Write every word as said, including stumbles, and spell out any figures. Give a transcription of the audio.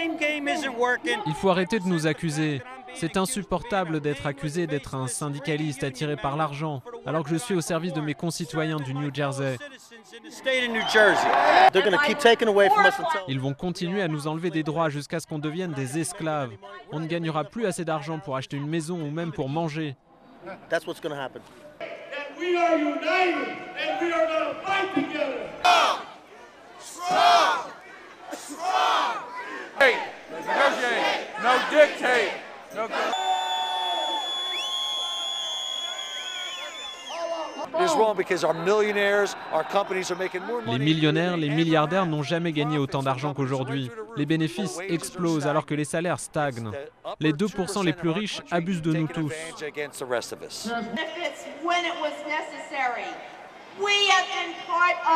Il faut arrêter de nous accuser. C'est insupportable d'être accusé d'être un syndicaliste attiré par l'argent, alors que je suis au service de mes concitoyens du New Jersey. Ils vont continuer à nous enlever des droits jusqu'à ce qu'on devienne des esclaves. On ne gagnera plus assez d'argent pour acheter une maison ou même pour manger. Les millionnaires, les milliardaires n'ont jamais gagné autant d'argent qu'aujourd'hui. Les bénéfices explosent alors que les salaires stagnent. Les deux pour cent les plus riches abusent de nous tous. We have been part